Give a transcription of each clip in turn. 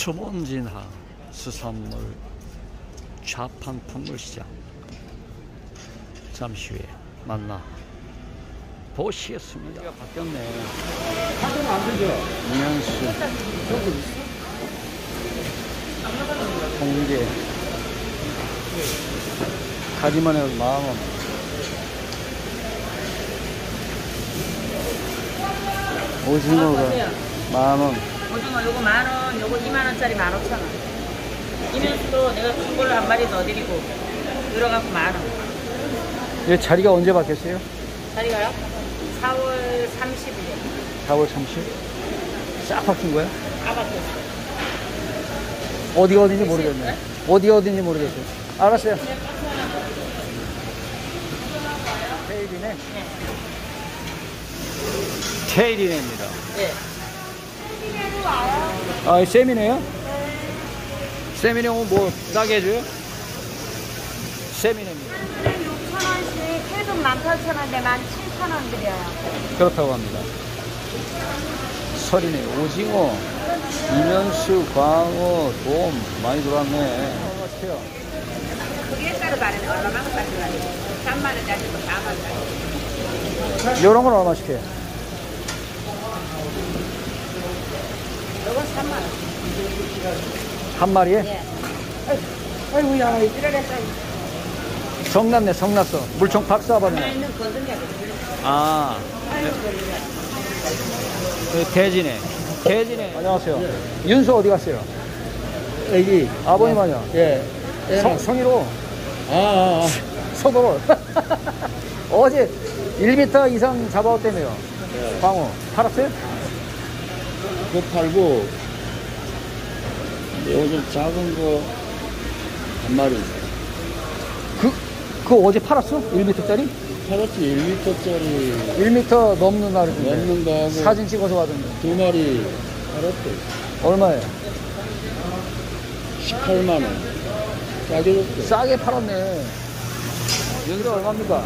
수문진항 수산물 좌판 품물시장 잠시 후에 만나 보시겠습니다. 바뀌었네. 하면 안 되죠? 이면수, 홍게, 가지만 해도 10,000원. 오징어가 10,000원. 오징어 요거 10,000원, 요거 20,000원짜리 15,000원. 이면수도 내가 큰 걸로 한 마리 넣어드리고 들어가고 10,000원. 얘 자리가 언제 바뀌었어요? 자리가요? 4월 30일에. 4월 30일? 싹 바뀐 거야? 다 바뀌었어요. 어디가 어딘지 모르겠네. 어디가 어딘지 모르겠어요. 알았어요. 테일이네. 네. 테일이네입니다. 네. 아, 세미네요? 세미네 오면 뭐 싸게 해줘요? 세미네입니다. 6,000원씩 계속 18,000원인데 17,000원 드려요. 그렇다고 합니다. 설이네. 오징어, 이면수, 광어, 돔 많이 들어왔네. 얼마 시켜요? 그게 따로 다르네. 얼마만큼 가져가요? 3만원짜리고 4만원짜리. 요런 건 얼마 시켜요? 요건 3만원. 한 마리에? 예. 아이고야. 성났네, 성났어. 물총 박수 하나 받네. 있는 건드려야 돼. 아. 대진에. 대진에. 안녕하세요. 윤수 어디 갔어요? 애기. 아버님 아니야? 예. 성희로. 아. 서도로. 어제 1m 이상 잡아왔다며요. 광어. 팔았어요? 그거 팔고, 요즘 작은 거 한 마리. 그거 어제 팔았어? 1m짜리? 팔았지, 1m짜리 1m 넘는 날인데. 넘는 거 하고. 사진 찍어서 왔던데. 2마리 팔았대. 얼마에? 18만원. 싸게 줬대. 싸게 팔았네. 여기가 얼마입니까?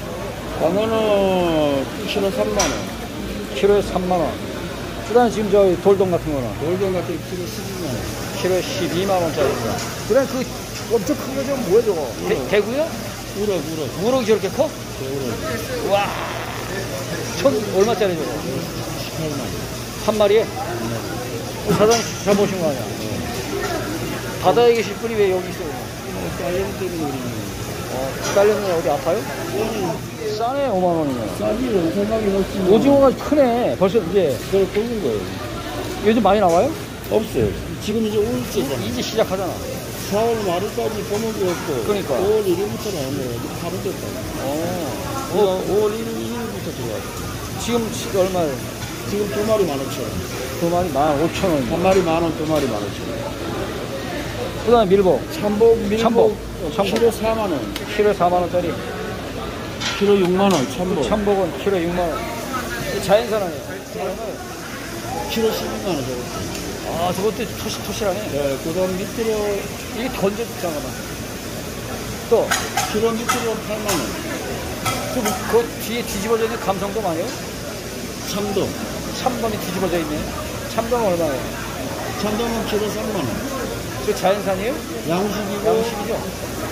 광어는 키로 3만원. 키로에 3만원. 그 다음에 지금 저 돌돔 같은 거는? 돌돔 같은 키로 12만원. 키로에 12만원짜리입니다. 그래, 그 엄청 큰 거 좀 뭐야, 저거? 대구요? 우럭. 우럭이 저렇게 커? 우럭. 와. 얼마짜리 저거? 18만원. 한 마리에? 사장님 잡아오신 거 아니야? 바다에 계실 분이 왜 여기 있어요? 딸내미 때문에 우리는. 딸내미 어디 아파요? 싸네, 5만원이면. 싸지, 엄청나게 먹지. 오징어가 크네. 벌써 이제. 그걸 굽는 거예요. 요즘 많이 나와요? 없어요. 지금 이제 올때잖아. 이제 시작하잖아. 4월 말일까지 보는 게 없고. 그러니까. 5월 1일부터 나오네. 바로 됐다. 5월 1일부터 들어왔어. 지금 얼마예요? 지금 2마리 15,000원. 두 마리 15,000원. 한 마리 10,000원, 2마리 15,000원. 그 다음에 밀복. 참복, 밀복, 참복. 키로 4만원. 키로에 4만원짜리. 키로 6만원, 참복. 참복은 키로에 6만원. 자연산 아니에요? 키로 12만원 저거. 아, 저것도 토실토실하네. 네, 그 다음 밑으로, 이게 던져, 잠깐만. 또, 키로 밑으로 8만원. 그 뒤에 뒤집어져 있는 감성돔 아니에요? 참돔. 참돔이 뒤집어져 있네. 참돔은 얼마예요? 참돔은 키로 3만원. 저 자연산이에요? 양식이고. 양식이죠?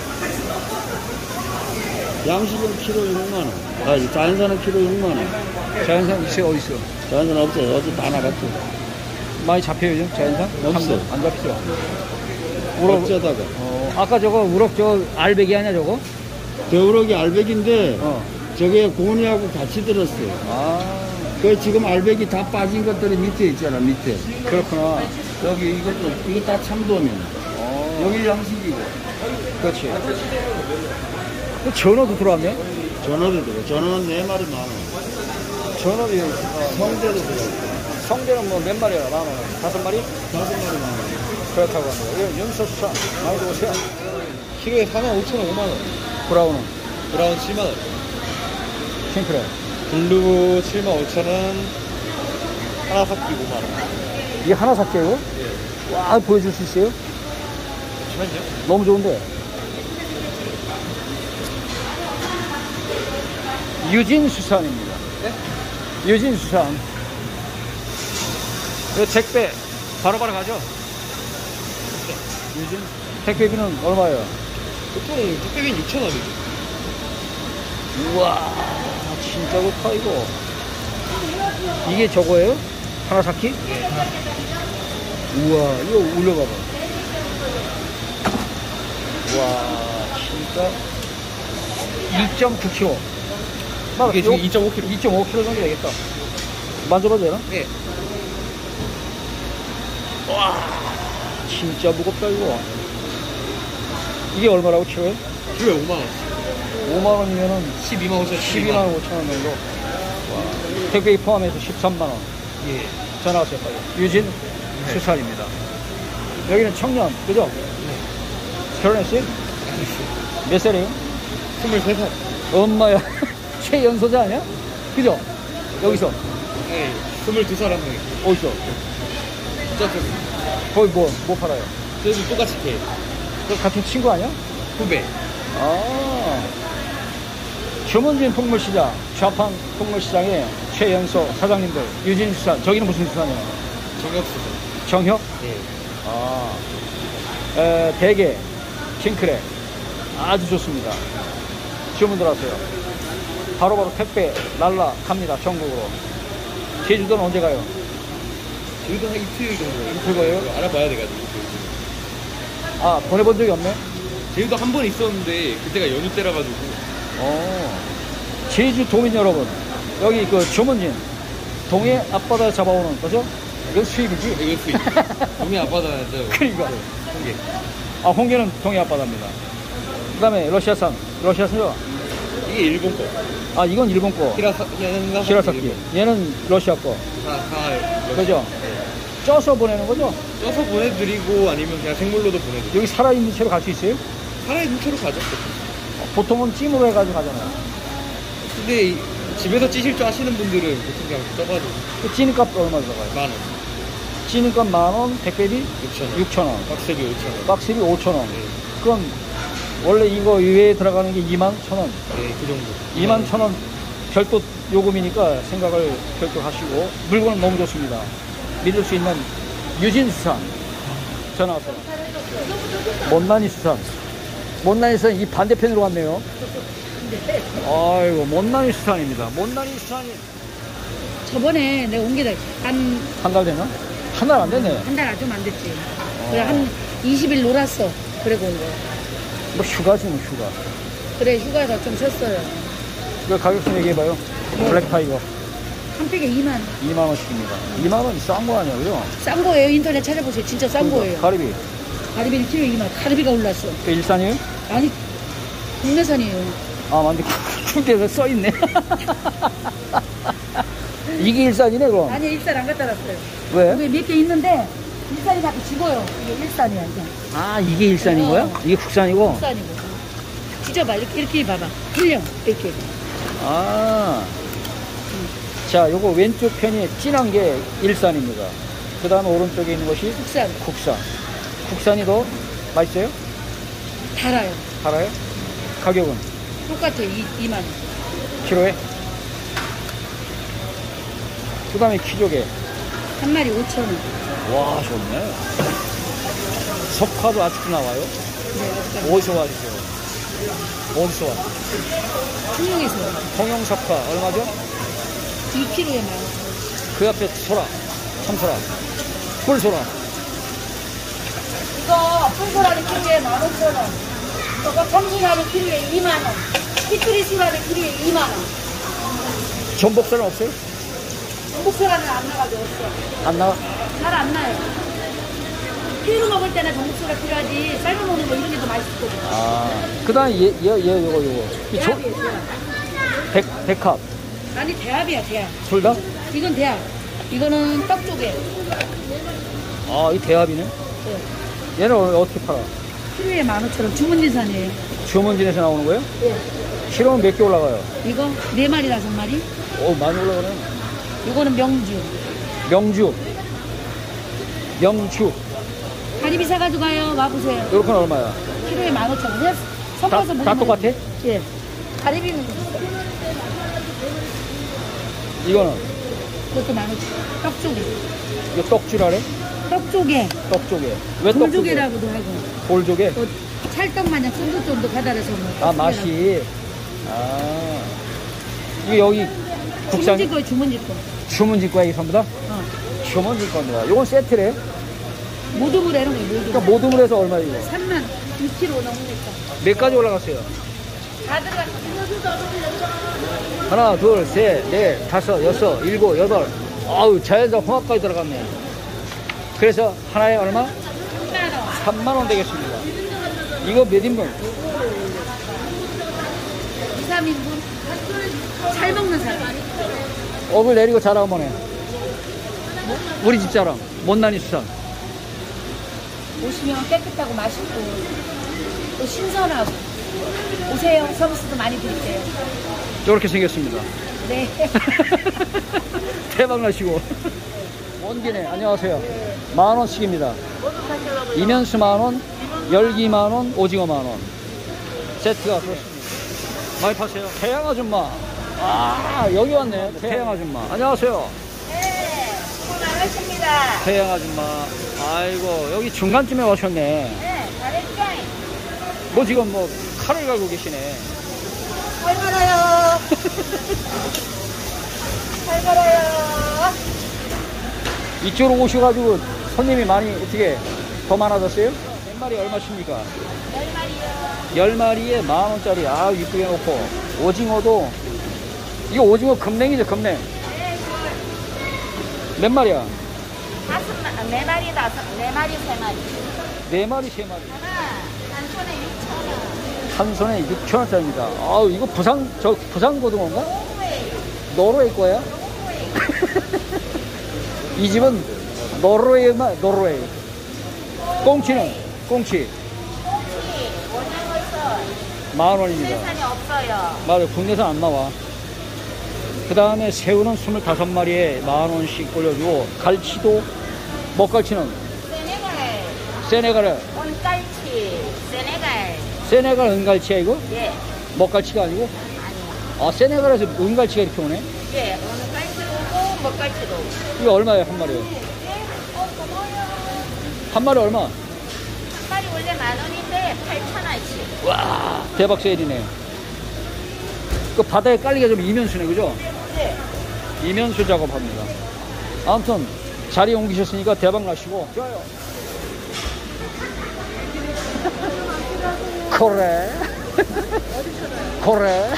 양식은 키로 6만원. 아, 자연산은 키로 6만원. 자연산 있어요? 어디 있어? 자연산 없어요. 어제 다 나갔죠. 많이 잡혀요, 요즘? 자연산? 없어요. 안 잡히죠? 우럭. 어쩌다가. 아까 저거 우럭 저 알배기 아니야, 저거? 저 우럭이 알배기인데, 어. 저게 고니하고 같이 들었어요. 아, 그 지금 알배기 다 빠진 것들이 밑에 있잖아, 밑에. 그렇구나. 여기 이거 다 참돔이야. 여기 양식이고. 그렇지. 그 전어도 들어왔네? 전어도 들어. 전어는 4마리 10,000원. 전어도, 성대도 들어. 성대는 뭐 몇 마리야? 10,000원. 5마리? 5마리 10,000원. 그렇다고 합니다. 이거 연소수산 많이 들어오세요. 키로에 45,000원, 5만원. 브라운은? 브라운 7만원, 킹크랩. 블루 75,000원, 하나 삭기 5만원. 이게 하나 삭게요? 예. 와, 보여줄 수 있어요? 잠시만요. 너무 좋은데. 유진수산입니다. 네? 유진수산. 이거 택배 바로바로 가죠? 요즘 택배비는 얼마예요? 보통 택배비는 6,000원이죠. 우와, 진짜 좋다, 이거. 이게 저거예요? 하나사키? 우와, 이거 올려봐봐. 우와, 진짜 2.9kg. 이게 지금 2.5kg. 2.5kg 정도 되겠다. 만져봐도 되나? 네. 와, 진짜 무겁다, 이거. 이게 얼마라고 키로에? 키로에 5만원. 5만원이면은 12만 5천 12만 5천원 정도. 와, 택배 포함해서 13만원. 예. 전화 왔어요, 빨리. 유진 수산입니다. 여기는 청년, 그죠? 결혼했어요? 몇 살이에요? 23살. 엄마야. 최연소자 아니야? 그죠? 여기서. 네. 22살 한 명이. 어디서? 저쪽. 거기 뭐 팔아요? 저도 똑같이 해. 그 같은 친구 아니야? 후배. 아. 주문진 풍물시장, 좌판 풍물시장의 최연소 사장님들, 유진 수산. 저기는 무슨 수산이에요? 정혁수죠. 정혁? 네. 아. 대게, 킹크랩. 아주 좋습니다. 주문 들어왔어요. 바로바로 택배 날라갑니다. 전국으로. 제주도는 언제 가요? 저희도 한 이틀 정도. 이틀 거예요? 알아봐야 돼가지고. 아, 보내본 적이 없네? 제주도 한 번 있었는데 그때가 연휴 때라가지고. 제주 도민 여러분, 여기 그 주문진 동해 앞바다 잡아오는 거죠? 이건 수입이지? 이거 수익. 동해 앞바다죠. 그러니까. 홍게. 아, 홍게는 동해 앞바다입니다. 그 다음에 러시아산, 러시아산이요? 이게 일본 거. 아, 이건 일본 거. 히라사키. 얘는 러시아 거. 다 그죠? 쪄서 보내는 거죠? 쪄서 보내드리고 아니면 그냥 생물로도 보내드리고. 여기 살아있는 채로 갈 수 있어요? 살아있는 채로 가죠. 보통은 찜으로 해가지고 가잖아요. 근데 집에서 찌실 줄 아시는 분들은 보통 그냥 쪄가지고. 그 찌는값 얼마 들어가요? 10,000원. 찌는값 10,000원, 택배비 6,000원. 6,000원, 박스비 5,000원. 박스비 5,000원. 네. 그럼 원래 이거 외에 들어가는 게 21,000원. 네, 그 정도. 21,000원 별도 요금이니까 생각을 별도 하시고 물건은 너무 좋습니다. 믿을 수 있는 유진수산 전화 왔어요. 못난이 수산. 못난이 수산 이 반대편으로 왔네요. 아이고, 못난이 수산입니다. 못난이 수산이 저번에 내가 온 게 한 한 달 됐나? 한 달 안 됐네. 달 좀 안 됐지. 그래 한 20일 놀았어. 그래고 온 거. 뭐 휴가지 뭐 휴가. 그래 휴가에서 좀 쉬었어요. 이거 가격 좀 얘기해봐요. 블랙타이거 한 팩에 2만. 2만원씩입니다. 2만원 싼 거 아니야, 그죠? 싼 거예요. 인터넷 찾아보세요. 진짜 싼 거예요. 가리비. 가리비는 키로에 2만. 가리비가 올랐어. 그 일산이에요? 아니 국내산이에요. 아, 맞네. 군대에 써있네. 이게 일산이네, 그럼. 아니 일산 안 갖다 놨어요. 왜? 여기 몇 개 있는데 일산이 자꾸 죽어요. 이게 일산이야 이게. 아, 이게 일산인 거야? 이게 국산이고? 일산이고. 뒤져봐. 이렇게 봐봐. 흘려. 이렇게. 아. 자, 요거 왼쪽 편이 진한 게 일산입니다. 그 다음에 오른쪽에 있는 것이 국산. 국산. 국산이 더 맛있어요? 달아요. 달아요? 가격은? 똑같아요. 2만. 키로에? 그 다음에 키조개. 한 마리 5,000원. 와, 좋네. 석화도 아직도 나와요? 네, 어디서 왔어요? 어디서 왔어요? 통영에서 통영석화 얼마죠? 2kg에 10,000원. 그 앞에 소라, 참소라, 꿀소라. 이거 풀소라리 키로에 15,000원. 이거 청순라리 키로에 2만원. 피트리스라리 키로에 2만원. 전복살은 없어요? 전복소라는 안 나가죠. 없어. 안 나와? 잘 안 나요. 피로 먹을 때는 전복소라 필요하지. 삶아 먹는 거 이런 게 더 맛있거든요. 아, 그 다음에 요거. 이 대합이에요, 대합. 백합. 아니, 대합이야, 대합. 둘 다? 이건 대합. 이거는 떡 쪽에. 아, 이 대합이네. 네. 얘는 어떻게 팔아? 키로에 15,000원. 주문진산이에요. 주문진에서 나오는 거예요? 네. 키로는 몇 개 올라가요? 이거 4마리, 5마리. 오, 많이 올라가네. 이거는 명주. 명주. 가리비 사가지고 가요. 와보세요. 요렇게는 얼마야? 키로에 15,000원. 섞어서 다 똑같아? 예. 가리비는 이거는? 그것도 15,000원. 떡 쪽에. 이거 떡줄하래? 떡 떡조개, 떡조개. 왜 떡조개? 돌조개라고도 하고, 돌조개? 또 찰떡 마냥 쫀득쫀득하다래서 뭐. 아, 맛이. 아. 이게 여기 국산 주문지 거, 주문지 거. 주문지과에 전부 다? 주문지과입니다. 이건 세트래요? 모둠을 해놓은 거예요, 모둠. 그러니까 모둠을 해서 얼마예요, 이거? 3만 2kg 넘으니까. 몇 가지 올라갔어요? 다 들어갔어. 하나, 둘, 셋, 넷, 다섯, 여섯, 일곱, 여덟. 아우, 자연산 홍합까지 들어갔네. 그래서 하나에 얼마? 3만 원 되겠습니다. 이거 몇 인분? 2, 3인분. 잘 먹는 사람. 업을 내리고 자랑 해. 우리 집 자랑. 못난이 수산. 오시면 깨끗하고 맛있고 또 신선하고 오세요. 서비스도 많이 드릴게요. 이렇게 생겼습니다. 네. 대박 나시고. 원기네. 안녕하세요. 10,000원씩입니다. 이면수 10,000원, 열기 10,000원, 오징어 10,000원. 세트가 그렇습니다. 많이 파세요. 태양 아줌마. 아, 여기 왔네. 태양 아줌마. 안녕하세요. 네, 수고 많으십니다. 태양 아줌마. 아이고, 여기 중간쯤에 오셨네. 네, 잘했죠? 뭐 지금 뭐 칼을 갈고 계시네. 잘 걸어요. 잘 걸어요. 이쪽으로 오셔가지고 손님이 많이 어떻게 더 많아졌어요? 몇 마리 얼마십니까? 10마리요. 10마리에 10,000원짜리. 아, 이쁘게 놓고. 오징어도, 이거 오징어 금냉이죠, 금냉. 네, 몇 마리야? 4마리, 4마리, 3마리. 4마리, 3마리. 하나, 한 손에 6,000원. 한 손에 6,000원짜리입니다. 아우, 이거 부산 고등어인가? 노르웨이 거야? 이 집은 노르웨이만, 노르웨이. 꽁치는? 꽁치. 원양어선 10,000원입니다. 생산이 없어요. 맞아, 국내산 안 나와. 그 다음에 새우는 25마리에 10,000원씩 올려주고, 갈치도, 먹갈치는 세네갈, 세네갈에, 온갈치, 세네갈. 세네갈 은갈치야, 이거? 예, 먹갈치가 아니고? 아니요. 아, 세네갈에서 은갈치가 이렇게 오네? 예, 온갈치도 오고, 먹갈치도 오고. 이거 얼마예요, 한 마리요? 고마워요. 한 마리 얼마? 한 마리 원래 10,000원인데 8,000원씩. 와, 대박 세일이네. 그 바다에 깔리기가 좀 이면수네, 그죠? 네. 이면수 작업합니다. 아무튼 자리 옮기셨으니까 대박 나시고. 좋아요. 그래. 그래.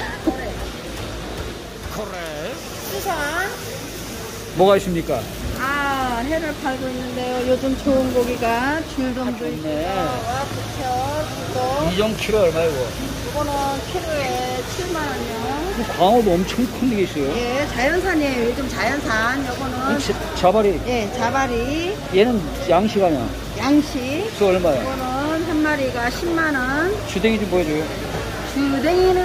그래. 수산. 뭐가 있습니까? 아, 회를 팔고 있는데요. 요즘 좋은 고기가 줄돔도 있고요. 좋네. 부채, 굴도. 이정 키로 얼마예요, 이거? 이거는 키로에 7만원이요. 광어도 엄청 큰 게 있어요. 예, 자연산이에요. 요즘 자연산. 요거는 자발이. 예, 자발이, 얘는 양식 아니야. 양식. 그거 얼마야? 이거는 한 마리가 10만원. 주댕이 좀 보여줘요. 주댕이는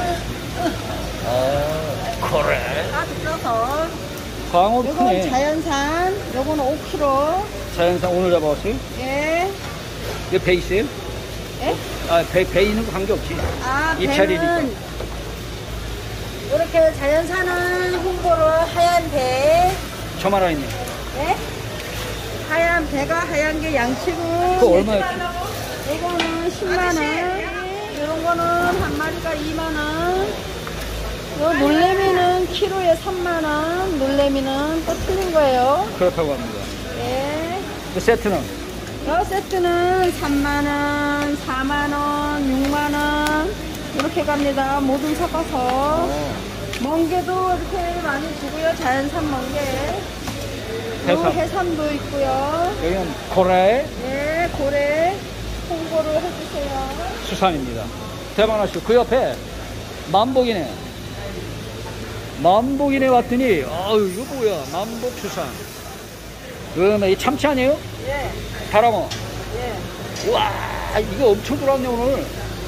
아, 그래. 가득 쪄서. 광어도 요건 크네. 자연산. 요거는 5kg. 자연산 오늘 잡아왔어요? 예. 이거 배 있어요? 예? 아, 배 있는 거 관계없지. 아, 입찰이니까. 배는 이렇게 자연산은 홍보를 하얀 배. 저만 하나 있네. 예? 하얀 배가 하얀 게 양치고. 그거 얼마야? 이거는 10만원. 이런 거는 한 마리가 2만원. 요 놀래미는 키로에 3만원. 놀래미는 또 틀린 거예요. 그렇다고 합니다. 예. 그 세트는? 요 세트는 3만원, 4만원, 6만원. 이렇게 갑니다. 모든 섞어서. 멍게도 이렇게 많이 주고요. 자연산 멍게. 요 해삼. 해삼도 있고요. 여기는 고라의 네, 고래 홍보를 해주세요. 수산입니다. 대박나시고. 그 옆에 만복이네. 만복이네 왔더니, 아유, 이거 뭐야. 만복수산. 그러면 이 참치 아니에요? 예, 다랑어. 예. 와, 이거 엄청 들어왔네, 오늘.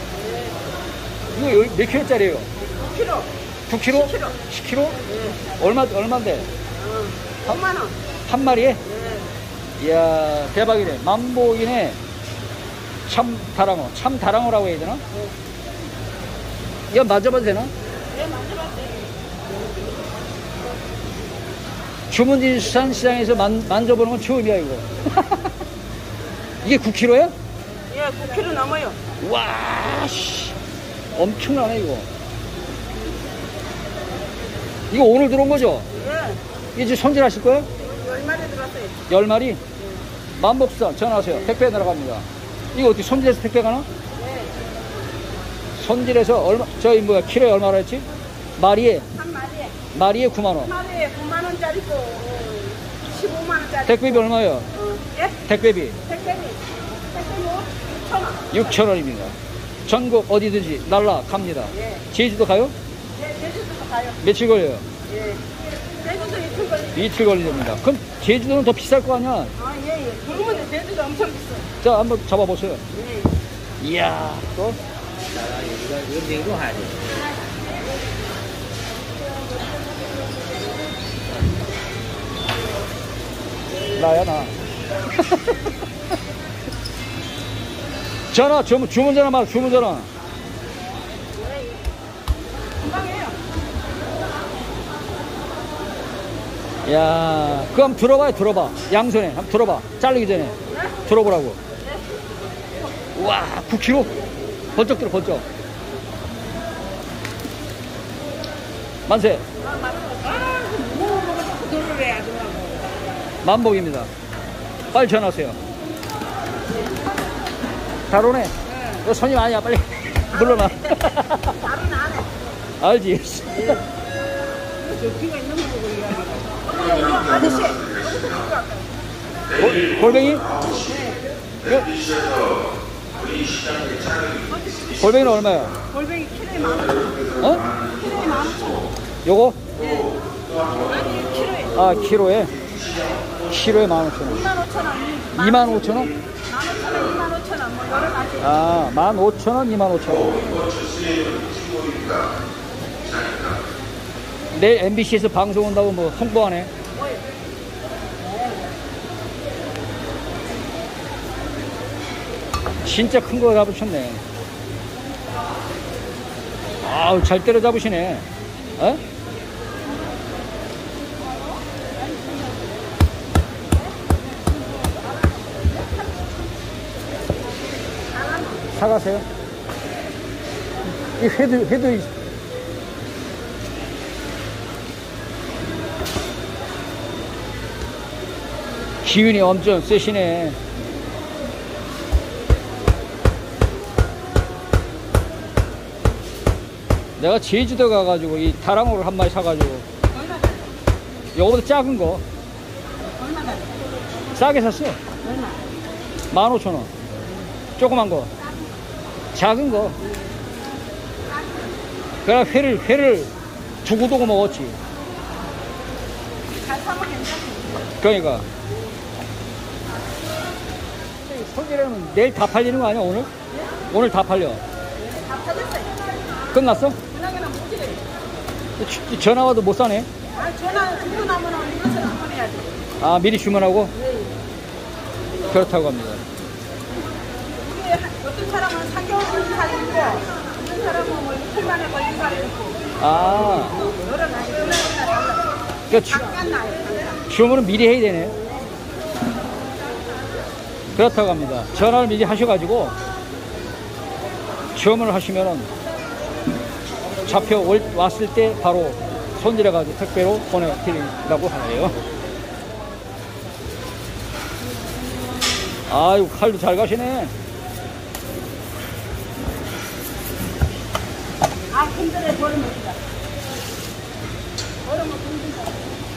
이거 여기 몇 킬로짜리예요? 9kg. 9kg? 10kg. 10kg? 얼마인데? 5만원. 한 마리에? 예. 이야, 대박이네. 만복이네. 참 다랑어. 참 다랑어라고 해야 되나? 이거 만져봐도 되나? 네, 만져봤어요. 주문진 수산시장에서 만져보는 건 처음이야, 이거. 이게 9kg야? 예, 9kg 넘어요. 와, 씨. 엄청나네, 이거. 이거 오늘 들어온 거죠? 예, 이게 지금 손질하실 거예요? 10마리 들어왔어요. 10마리? 만복수산 전화하세요. 택배 날아갑니다. 이거 어떻게 손질해서 택배 가나? 네. 손질해서 얼마, 저희 뭐야, 키로에 얼마나 했지? 마리에, 한 마리에. 마리에 9만원. 한 마리에 9만 원짜리고 15만 원짜리. 택배비 얼마예요? 예? 택배비 택배비 6,000원. 6,000원입니다. 전국 어디든지 날라갑니다. 예. 제주도 가요? 예, 제주도도 가요. 며칠 걸려요? 예. 제주도 이틀 걸리죠. 이틀 걸리답니다. 그럼 제주도는 더 비쌀 거 아니야? 아, 예, 예. 그러면 제주도 엄청 비싸요. 자, 한번 잡아보세요. 예. 이야, 또? 나야, 나. 전화, 주문 전화 말, 주문 전화. 금방 해요. 야, 그거 한번 들어봐요, 들어봐. 양손에, 한번 들어봐. 자르기 전에. 들어보라고. 와, 9kg? 번쩍 들어, 번쩍. 만세. 그거를 해야 돼. 만복입니다. 빨리 전화하세요. 잘 오네. 너 손님 아니야, 빨리. 물러나. 다른 안 해. 알지? 저기가 있는 거 보고 이야기해. 아저씨. 골뱅이? 골뱅이는 얼마야? 골뱅이 키로에 10,000원. 어? 키로에 15,000원. 요거? 아니, 키로에. 아, 키로에? 키로에 15,000원. 25,000원. 25,000원? 15,000원, 25,000원. 뭐 여러 가지. 아, 15,000원, 25,000원. 내일 MBC에서 방송 온다고 뭐 홍보하네. 진짜 큰 거 잡으셨네. 아우, 잘 때려 잡으시네. 어? 사가세요. 이 회도 기운이 엄청 세시네. 내가 제주도 가가지고 이 다랑어를 한 마리 사가지고 요거보다 작은 거 싸게 샀어. 15,000원. 조그만 거, 작은 거. 그래, 회를 두고두고 먹었지. 잘 사면 괜찮아요. 그러니까 손질하면 내일 다 팔리는 거 아니야, 오늘? 오늘 다 팔려. 다 팔렸어요. 끝났어? 그나저나 못 이래요. 전화 와도 못 사네. 아, 전화 주고 나면 이것을 한 번 해야지. 아, 미리 주문하고? 그렇다고 합니다. 이게 어떤 사람은 3개월 걸린 사람이 있고, 어떤 사람은 뭐 이틀 만에 걸린 사람이 있고, 아, 여러 가지 그날마다 달라요. 그러니까 잠깐 나요, 잠깐. 주문은 미리 해야 되네. 그렇다고 합니다. 전화를 미리 하셔가지고 주문을 하시면은 왔을 때 바로 손질해가지고 택배로 보내드린다고 하네요. 아유, 칼도 잘 가시네. 아, 힘들어, 버리면 된다. 버리면 힘들다.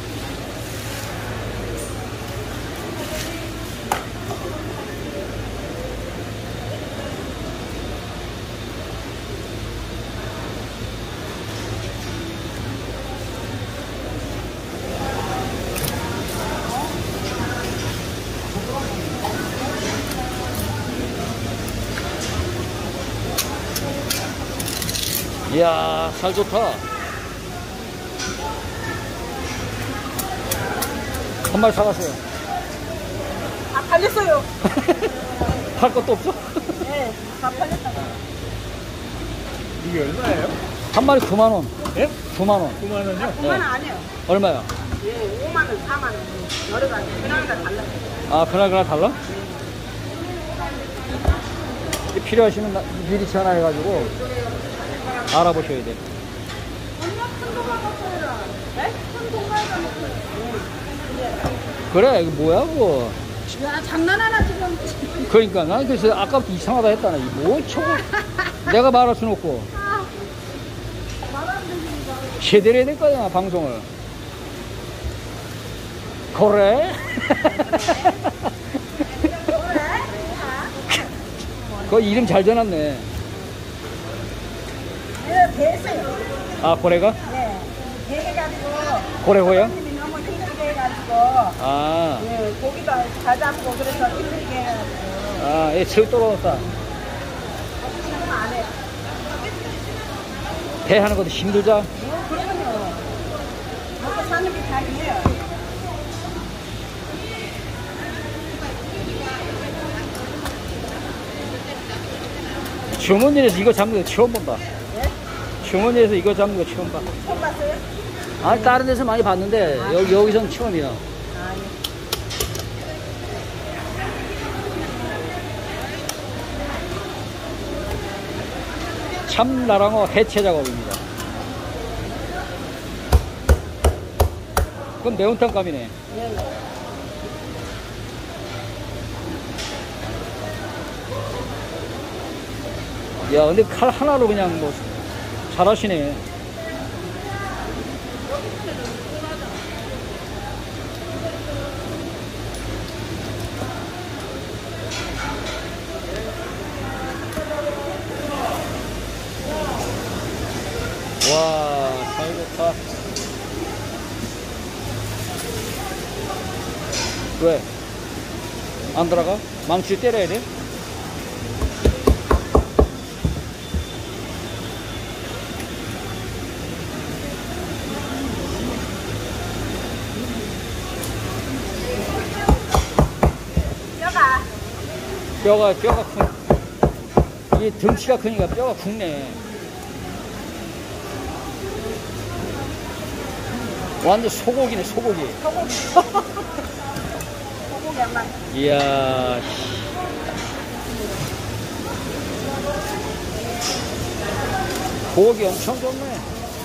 이야, 살 좋다. 한 마리 사갔어요. 다 팔렸어요. 팔 것도 없어? 네, 다 팔렸다고. 이게 얼마예요? 한 마리 9만원. 예? 9만원. 9만 원이요? 9만 원 아니에요. 얼마야? 예, 5만 원, 4만 원. 여러 가지. 그날마다 달라요. 아, 그날 달라? 필요하시면 미리 전화해가지고 알아보셔야 돼. 그래, 이거 뭐야, 그거. 야, 장난하나 지금. 그러니까, 난 그래서 아까부터 이상하다 했다나. 뭐, 저거. 내가 말할 수는 없고. 제대로 해야 될 거 아니야, 방송을. 그래? 그 이름 잘 전놨네. 네, 배했어요. 아, 고래가? 네. 배해가지고. 고래호야? 손님이 너무 힘들게 해가지고. 아, 예, 고기가 잘 잡고 그래서 힘들게 해가지고. 아, 얘 철도로 왔다. 지금 안 해. 배 하는 것도 힘들자? 그러면요. 먹고 사는 게 다이에요. 주머니에서 이거 잡는 거 처음 본다. 주머니에서 이거 잡는 거 처음 봐. 처음 봤어요? 아니, 다른 데서 많이 봤는데, 여기선 처음이야. 참나랑어 해체 작업입니다. 그건 매운탕 감이네. 야, 근데 칼 하나로 그냥 뭐 잘하시네. 와, 잘 좋다. 왜? 안 들어가? 망치 때려야 돼? 뼈가 큰, 이 등치가 크니까 뼈가 굵네. 완전 소고기네, 소고기. 소고기 한 마리. 이야. 고기 엄청 좋네.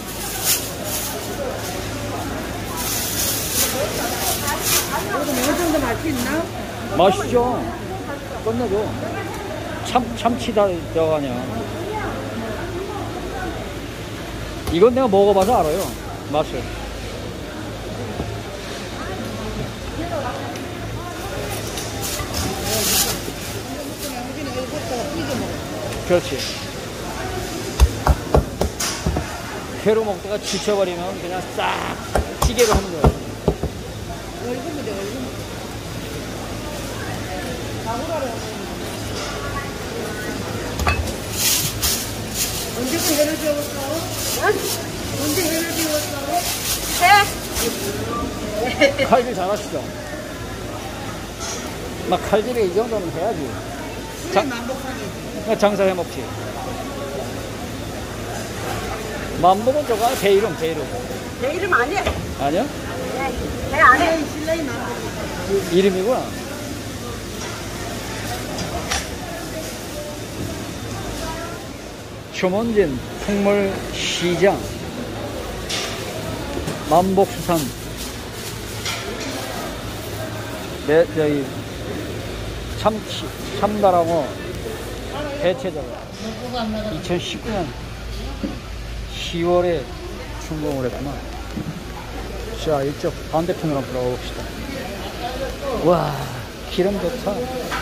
그래도 어느 정도 맛이 있나? 맛있죠? 끝내줘. 참치 다 들어가냐. 이건 내가 먹어봐서 알아요, 맛을. 그렇지. 회로 먹다가 지쳐버리면 그냥 싹 찌개로 하는 거야. 언제부터 회를 비웠어? 언제 회를 비웠어? 칼질 잘하시죠? 막 칼질에 이 정도는 해야지. 장사해 먹지. 만복은 저거 아니야? 배 이름. 내 이름 아니에요. 아니야? 네, 내 안 해. 이름이구나. 초문진 풍물시장 만복수산 저희 참다랑어 대체자가 2019년 10월에 준공을 했구나. 자, 이쪽 반대편으로 한번 들어가 봅시다. 와, 기름 좋다.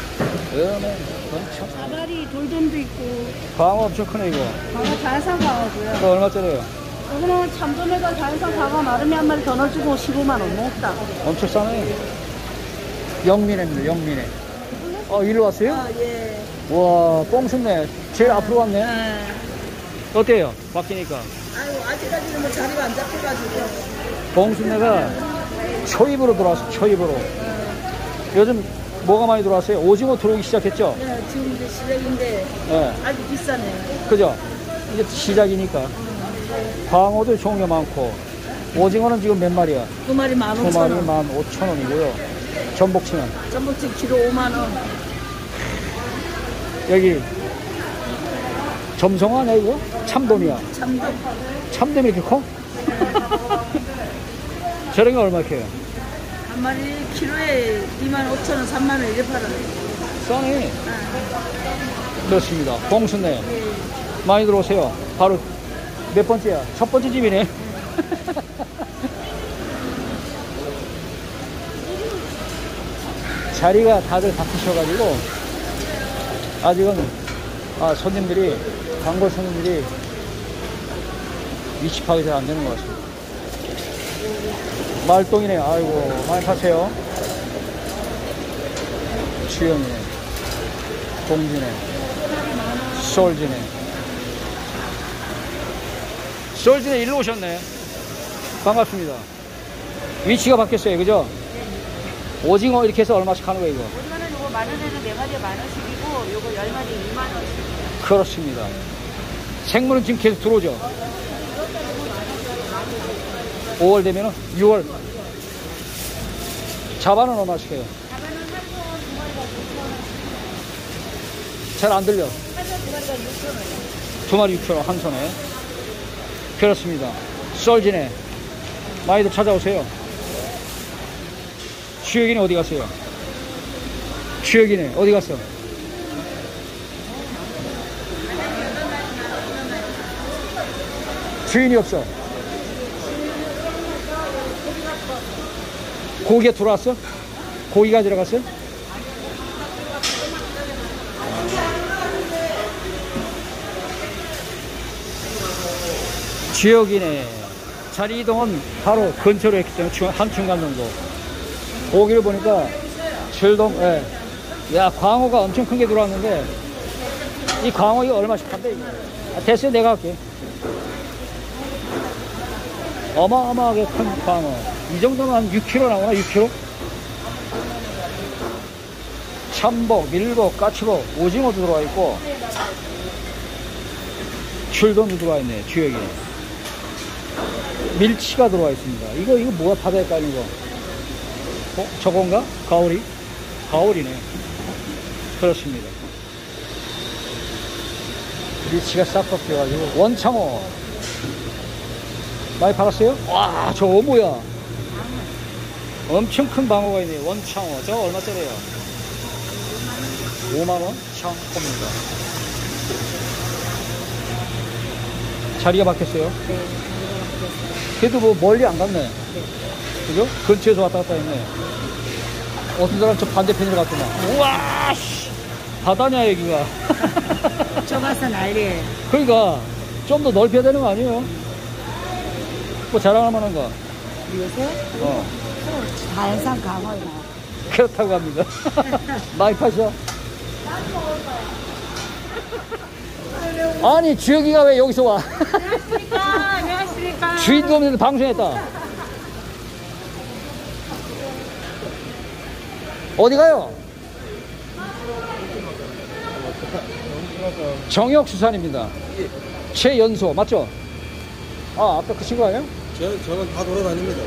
엄청. 사다리 돌돔도 있고. 광어 엄청 크네, 이거. 광어 자연산 광어고요. 이거 얼마짜리예요? 이거는 참돔에다 자연산 광어 마름이 한 마리 더 넣어주고 15만 원. 먹다. 엄청 싸네. 영민해입니다, 영민해. 일로 왔어요? 아, 예. 와, 뽕순네. 제일 앞으로 왔네. 어때요? 바뀌니까. 아유, 아직까지는 뭐 자리가 안 잡혀가지고. 뽕순네가 초입으로 들어왔어, 초입으로. 요즘 뭐가 많이 들어왔어요? 오징어 들어오기 시작했죠? 네, 지금 이제 시작인데 네. 아주 비싸네. 그죠? 이제 시작이니까. 광어도 종류 많고, 오징어는 지금 몇 마리야? 두 마리 두 마리 15,000원. 15,000원이고요. 전복치는 전복치 키로 5만원. 여기 점성어 아니야 이거? 참돔이야. 참돔. 참돔이 이렇게 커? 저런 게 얼마 해요? 한 마리 키로에 25,000원, 3만원 이래 팔아요. 싸네. 그렇습니다. 봉순네 많이 들어오세요. 바로 몇 번째야? 첫 번째 집이네. 자리가 다들 바뀌셔가지고 아직은 손님들이 단골 손님들이 위치파악이 잘 안 되는 것 같습니다. 말똥이네. 아이고 많이 파세요. 주영이네, 동진네, 솔진네. 솔진네 일로 오셨네. 반갑습니다. 위치가 바뀌었어요, 그죠? 오징어 이렇게 해서 얼마씩 하는 거예요, 이거? 오징어는 요거 만원에는 4마리에 10,000원씩이고 요거 10마리에 2만원씩. 그렇습니다. 생물은 지금 계속 들어오죠? 5월 되면은 6월. 자반은 얼마씩 해요? 잘 안 들려. 두 마리 6,000원 한 손에. 그렇습니다. 썰지네. 많이들 찾아오세요. 주혁이는 어디 갔어요? 주혁이네. 어디 갔어? 주인이 없어. 고기가 들어왔어? 고기가 들어갔어? 지역이네. 자리 이동은 바로 근처로 했기 때문에 한 중간 정도. 고기를 보니까 철동, 예. 야, 광어가 엄청 큰 게 들어왔는데, 이 광어 이거 얼마씩 판대, 이거? 됐어요, 내가 할게. 어마어마하게 큰 광어. 이 정도면 한 6kg 나오나? 6kg? 참복, 밀복, 까치복, 오징어도 들어와 있고, 줄돔도 들어와 있네, 주역이. 밀치가 들어와 있습니다. 이거 뭐가 바다에 깔린 거? 저건가? 가오리? 가오리네. 그렇습니다. 밀치가 싹 꺾여가지고, 원창어. 많이 팔았어요? 와, 저거 뭐야? 엄청 큰 방어가 있네. 원창어. 저거 얼마짜리예요? 5만원? 창어입니다. 자리가 바뀌었어요? 네. 그래도 뭐 멀리 안 갔네. 그죠? 근처에서 왔다 갔다 했네. 어떤 사람 저 반대편으로 갔구나. 우와, 씨. 바다냐, 여기가. 좁아서 난리예요. 그러니까, 좀 더 넓혀야 되는 거 아니에요? 뭐 자랑할 만한 거. 요새 자연산 강어에 나와. 그렇다고 합니다. 많이 파셔. 아니, 주혁이가 왜 여기서 와? 안녕하십니까. 주인도 없는데 방송했다. 어디 가요? 정역수산입니다. 최연소, 맞죠? 아, 아까 그 친구 아니에요? 저는 다 돌아다닙니다.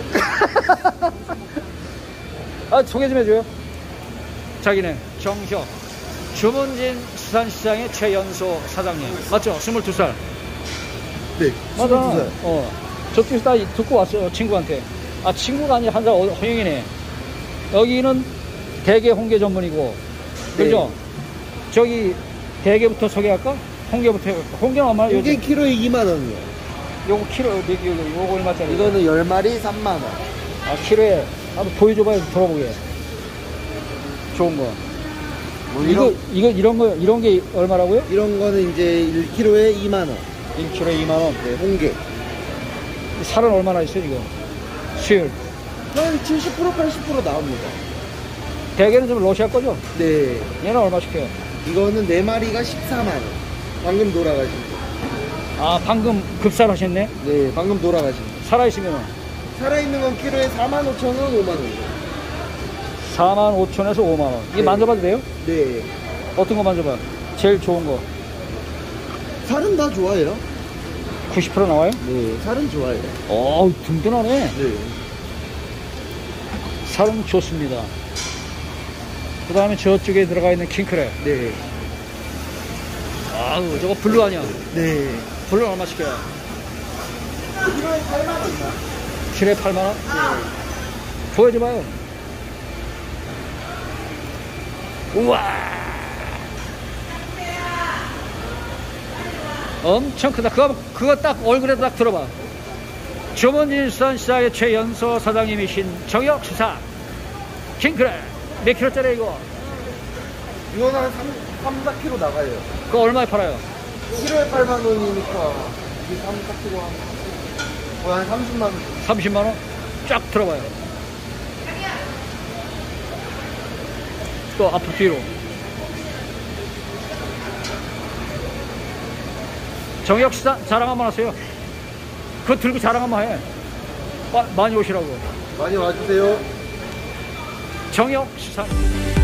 아, 소개 좀 해줘요. 자기는 정혁 주문진 수산시장의 최연소 사장님. 맞죠? 22살. 네, 맞아. 22살. 저쪽에서 다 듣고 왔어요, 친구한테. 아, 친구가 아니라 한 사람 허영이네. 여기는 대게 홍게 전문이고. 그죠? 저기 대게부터 소개할까? 홍게부터 해볼까? 홍게는 얼마나? 이게 요즘 키로에 2만원이요. 요거 키로, 요거 얼마짜리? 이거는 10마리 3만원. 아, 키로에. 한번 보여줘봐요, 들어보게. 좋은 거. 뭐 이런 게 얼마라고요? 이런 거는 이제 1kg에 2만원. 1kg에 2만원. 네, 홍게. 살은 얼마나 있어요, 이거? 수율. 한 70%, 80% 나옵니다. 대게는 좀 러시아 거죠? 네. 얘는 얼마씩 해요? 이거는 4마리가 14만원. 방금 돌아가신 거. 아, 방금 급살하셨네? 네, 방금 돌아가신 거. 살아있으면 살아있는 건 키로에 45,000원, 5만원. 45,000원에서 5만원. 이게 네. 만져봐도 돼요? 네. 어떤 거 만져봐? 제일 좋은 거. 살은 다 좋아해요. 90% 나와요? 네, 살은 좋아요. 든든하네. 네. 살은 좋습니다. 그 다음에 저쪽에 들어가 있는 킹크랩. 네. 아우, 저거 블루 아니야? 네. 블루 얼마 시켜요? 1호에 8만원이요. 7에 8만원? 보여줘봐요. 우와! 엄청 크다. 그거 딱 얼굴에 딱 들어봐. 주문일산 시장의 최연소 사장님이신 정혁수산 킹크랩. 몇 킬로짜리 이거? 이거는 한 3, 4kg 나가요. 그거 얼마에 팔아요? 1호에 8만원이니까 이게 3, 4kg 거의 한 30만원. 30만원? 쫙 들어봐요. 또 앞으로 뒤로. 정혁수산 자랑 한번 하세요. 그거 들고 자랑 한번 해. 많이 오시라고. 많이 와주세요. 정혁수산.